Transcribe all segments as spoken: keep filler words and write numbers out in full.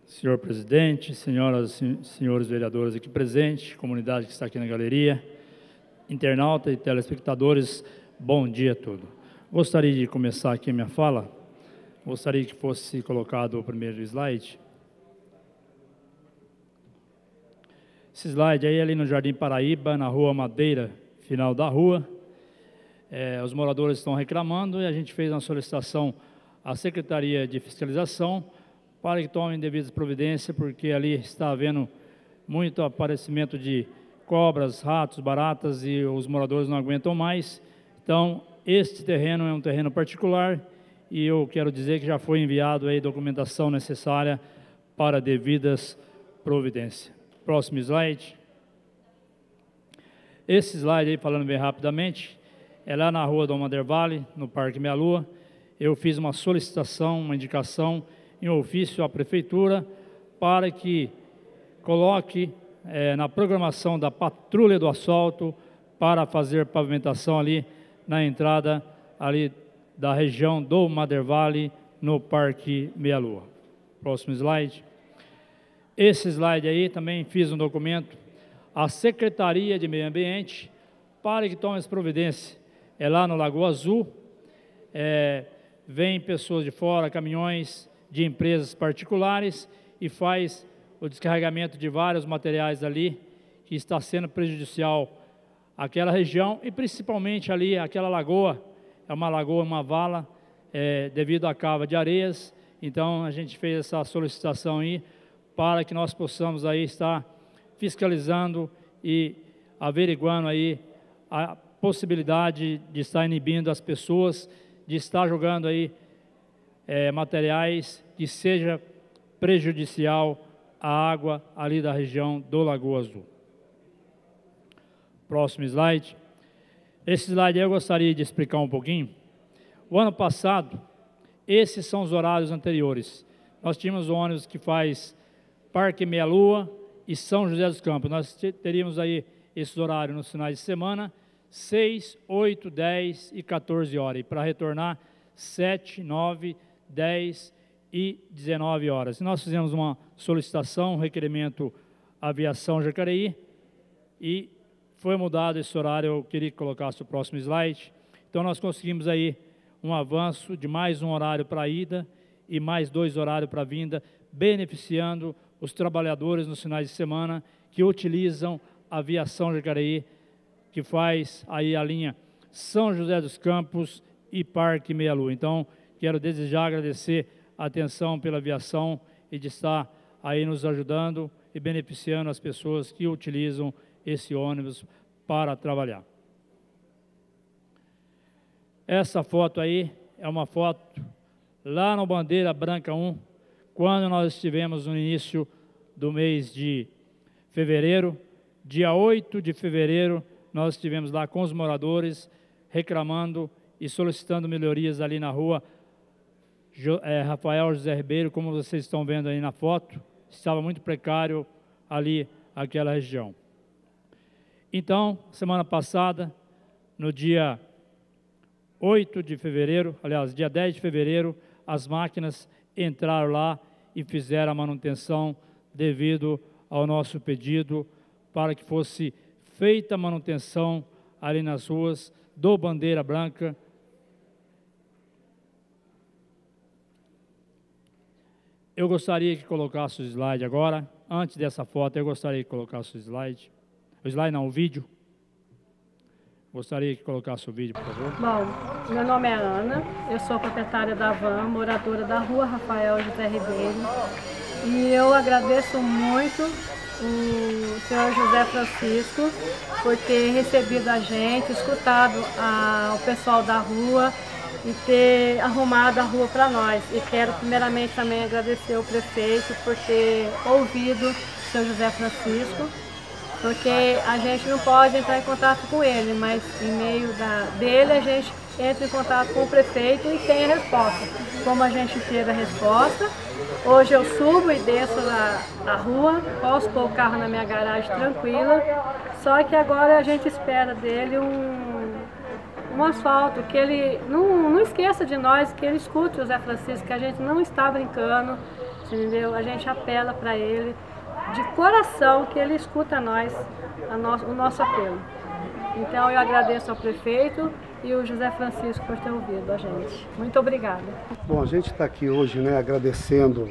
Senhor presidente, senhoras e senhores vereadores aqui presentes, comunidade que está aqui na galeria, internauta e telespectadores, bom dia a todos. Gostaria de começar aqui a minha fala, gostaria que fosse colocado o primeiro slide. Esse slide aí, ali no Jardim Paraíba, na Rua Madeira, final da rua, é, os moradores estão reclamando e a gente fez uma solicitação à Secretaria de Fiscalização para que tomem devidas providências, porque ali está havendo muito aparecimento de cobras, ratos, baratas e os moradores não aguentam mais. Então, este terreno é um terreno particular e eu quero dizer que já foi enviado aí documentação necessária para devidas providências. Próximo slide. Esse slide aí, falando bem rapidamente, é lá na rua Dom Mandervale, no Parque Meia Lua. Eu fiz uma solicitação, uma indicação em ofício à Prefeitura para que coloque é, na programação da patrulha do asfalto para fazer pavimentação ali na entrada ali da região do Mandervale, no Parque Meia Lua. Próximo slide. Esse slide aí também fiz um documento à Secretaria de Meio Ambiente para que tome as providências. É lá no Lagoa Azul, é, vem pessoas de fora, caminhões de empresas particulares e faz o descarregamento de vários materiais ali que está sendo prejudicial àquela região e principalmente ali aquela lagoa, é uma lagoa, uma vala, é, devido à cava de areias. Então a gente fez essa solicitação aí para que nós possamos aí estar fiscalizando e averiguando aí a possibilidade de estar inibindo as pessoas, de estar jogando aí é, materiais que seja prejudicial à água ali da região do Lagoa Azul. Próximo slide. Esse slide eu gostaria de explicar um pouquinho. O ano passado, esses são os horários anteriores. Nós tínhamos o ônibus que faz Parque Meia Lua e São José dos Campos. Nós teríamos aí esses horários nos finais de semana, seis, oito, dez e quatorze horas. E para retornar, sete, nove, dez e dezenove horas. Nós fizemos uma solicitação, um requerimento à Aviação Jacareí e foi mudado esse horário. Eu queria que colocasse o próximo slide. Então nós conseguimos aí um avanço de mais um horário para a ida e mais dois horários para a vinda, beneficiando os trabalhadores nos finais de semana que utilizam a Aviação Jacareí, que faz aí a linha São José dos Campos e Parque Meia Lua. Então, quero desejar agradecer a atenção pela aviação e de estar aí nos ajudando e beneficiando as pessoas que utilizam esse ônibus para trabalhar. Essa foto aí é uma foto lá no Bandeira Branca um, quando nós estivemos no início do mês de fevereiro, dia oito de fevereiro, nós estivemos lá com os moradores, reclamando e solicitando melhorias ali na rua é, Rafael José Ribeiro, como vocês estão vendo aí na foto, estava muito precário ali aquela região. Então, semana passada, no dia oito de fevereiro, aliás, dia dez de fevereiro, as máquinas entraram lá e fizeram a manutenção devido ao nosso pedido para que fosse feita a manutenção ali nas ruas do Bandeira Branca. Eu gostaria que colocasse o slide agora. Antes dessa foto, eu gostaria que colocasse o slide. O slide não, o vídeo. Gostaria que colocasse o vídeo, por favor. Bom, meu nome é Ana, eu sou proprietária da van, moradora da rua Rafael José Ribeiro. E eu agradeço muito o senhor José Francisco por ter recebido a gente, escutado a, o pessoal da rua e ter arrumado a rua para nós. E quero primeiramente também agradecer ao prefeito por ter ouvido o senhor José Francisco, porque a gente não pode entrar em contato com ele, mas em meio da, dele a gente entra em contato com o prefeito e tem a resposta. Como a gente teve a resposta, hoje eu subo e desço na, na rua, posso pôr o carro na minha garagem tranquila, só que agora a gente espera dele um, um asfalto, que ele não, não esqueça de nós, que ele escute o Zé Francisco, que a gente não está brincando, entendeu? A gente apela para ele de coração, que ele escuta nós, a no, o nosso apelo. Então eu agradeço ao prefeito e o José Francisco por ter ouvido a gente. Muito obrigada. Bom, a gente está aqui hoje, né, agradecendo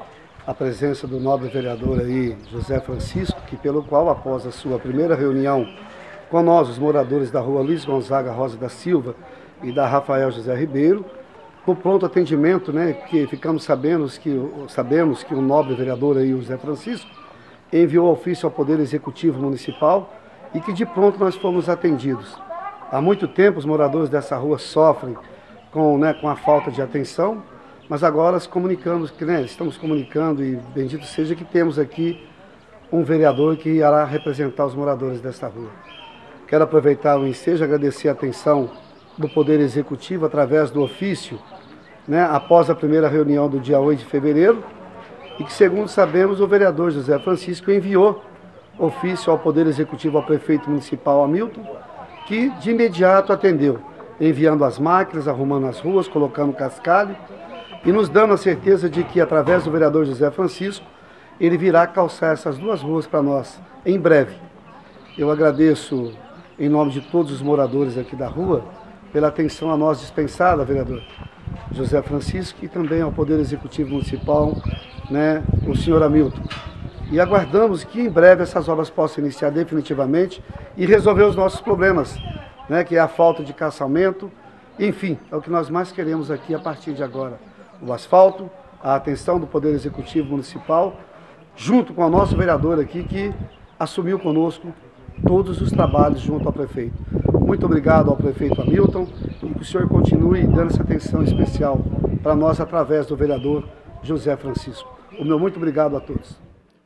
a presença do nobre vereador aí, José Francisco, que pelo qual, após a sua primeira reunião com nós, os moradores da rua Luiz Gonzaga Rosa da Silva e da Rafael José Ribeiro, por pronto atendimento, né, que ficamos sabendo que, sabemos que o nobre vereador aí, o José Francisco, enviou ofício ao Poder Executivo Municipal e que de pronto nós fomos atendidos. Há muito tempo os moradores dessa rua sofrem com, né, com a falta de atenção, mas agora comunicamos, né, estamos comunicando e bendito seja que temos aqui um vereador que irá representar os moradores dessa rua. Quero aproveitar o ensejo, agradecer a atenção do Poder Executivo através do ofício, né, após a primeira reunião do dia oito de fevereiro, e que, segundo sabemos, o vereador José Francisco enviou ofício ao Poder Executivo, ao prefeito municipal Hamilton, que de imediato atendeu, enviando as máquinas, arrumando as ruas, colocando cascalho e nos dando a certeza de que, através do vereador José Francisco, ele virá calçar essas duas ruas para nós, em breve. Eu agradeço, em nome de todos os moradores aqui da rua, pela atenção a nós dispensada, vereador José Francisco, e também ao Poder Executivo Municipal, né, o senhor Hamilton. E aguardamos que em breve essas obras possam iniciar definitivamente e resolver os nossos problemas, né, que é a falta de calçamento. Enfim, é o que nós mais queremos aqui a partir de agora. O asfalto, a atenção do Poder Executivo Municipal, junto com o nosso vereador aqui, que assumiu conosco todos os trabalhos junto ao prefeito. Muito obrigado ao prefeito Hamilton e que o senhor continue dando essa atenção especial para nós através do vereador José Francisco. O meu muito obrigado a todos.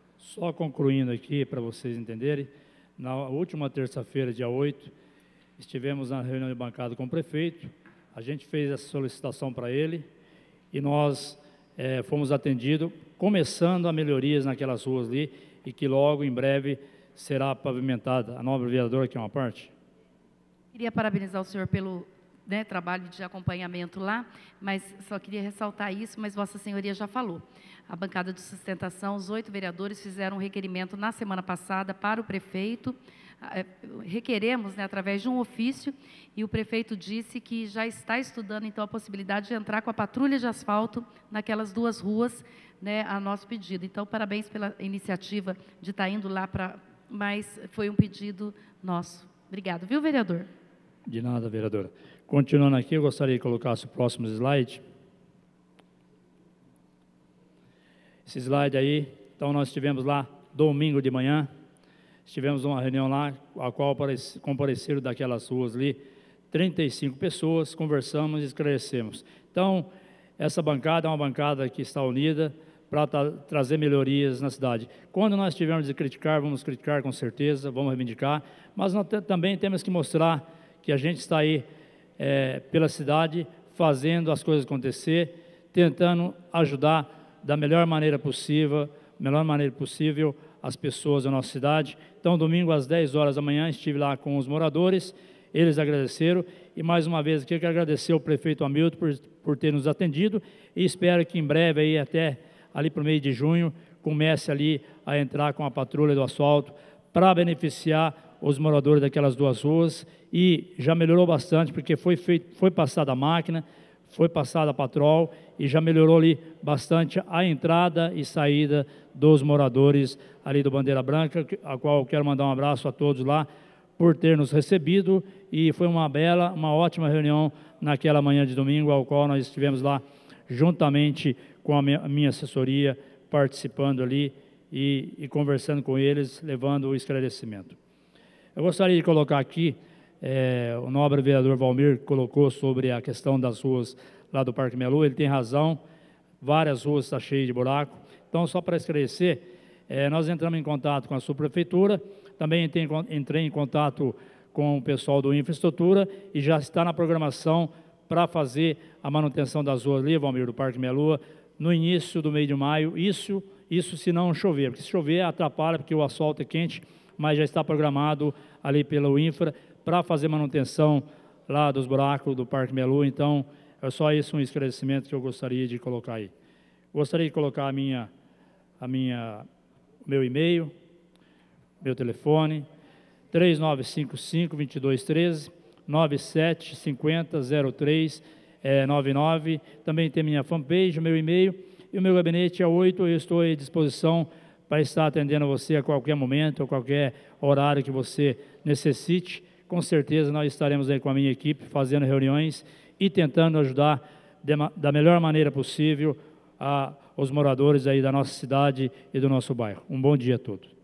Só concluindo aqui, para vocês entenderem, na última terça-feira, dia oito, estivemos na reunião de bancada com o prefeito, a gente fez essa solicitação para ele e nós é, fomos atendidos, começando a melhorias naquelas ruas ali e que logo, em breve, será pavimentada. A nobre vereadora, que é uma parte. Queria parabenizar o senhor pelo, né, trabalho de acompanhamento lá, mas só queria ressaltar isso, mas Vossa Senhoria já falou. A bancada de sustentação, os oito vereadores fizeram um requerimento na semana passada para o prefeito, requeremos, né, através de um ofício, e o prefeito disse que já está estudando, então, a possibilidade de entrar com a patrulha de asfalto naquelas duas ruas, né, a nosso pedido. Então, parabéns pela iniciativa de estar indo lá para... Mas foi um pedido nosso. Obrigado, viu, vereador? De nada, vereadora. Continuando aqui, eu gostaria que colocasse o próximo slide. Esse slide aí, então nós estivemos lá domingo de manhã, estivemos numa reunião lá, a qual compareceram daquelas ruas ali, trinta e cinco pessoas, conversamos e esclarecemos. Então, essa bancada é uma bancada que está unida para tra trazer melhorias na cidade. Quando nós tivermos de criticar, vamos criticar com certeza, vamos reivindicar, mas nós também temos que mostrar que a gente está aí é, pela cidade, fazendo as coisas acontecer, tentando ajudar da melhor maneira possível, melhor maneira possível as pessoas da nossa cidade. Então, domingo às dez horas da manhã, estive lá com os moradores, eles agradeceram, e mais uma vez aqui eu quero agradecer ao prefeito Hamilton por, por ter nos atendido, e espero que em breve, aí, até ali para o meio de junho, comece ali a entrar com a patrulha do asfalto para beneficiar os moradores daquelas duas ruas, e já melhorou bastante, porque foi, feito, foi passada a máquina, foi passada a patrol, e já melhorou ali bastante a entrada e saída dos moradores ali do Bandeira Branca, a qual eu quero mandar um abraço a todos lá, por ter nos recebido, e foi uma bela, uma ótima reunião naquela manhã de domingo, ao qual nós estivemos lá juntamente com a minha, a minha assessoria, participando ali e, e conversando com eles, levando o esclarecimento. Eu gostaria de colocar aqui, é, o nobre vereador Valmir colocou sobre a questão das ruas lá do Parque Melu, ele tem razão, várias ruas estão cheias de buraco. Então, só para esclarecer, é, nós entramos em contato com a subprefeitura, também entrei, entrei em contato com o pessoal do Infraestrutura e já está na programação para fazer a manutenção das ruas ali, Valmir, do Parque Melua, no início do mês de maio, isso, isso se não chover, porque se chover atrapalha, porque o asfalto é quente, mas já está programado ali pelo Infra para fazer manutenção lá dos buracos do Parque Melu. Então, é só isso um esclarecimento que eu gostaria de colocar aí. Gostaria de colocar a minha, a minha, o meu e-mail, meu telefone, três nove cinco cinco, dois dois um três, nove sete cinco zero, zero três nove nove. Também tem minha fanpage, o meu e-mail, e o meu gabinete é oito. Eu estou à disposição para estar atendendo você a qualquer momento, a qualquer horário que você necessite. Com certeza nós estaremos aí com a minha equipe, fazendo reuniões e tentando ajudar de, da melhor maneira possível a, os moradores aí da nossa cidade e do nosso bairro. Um bom dia a todos.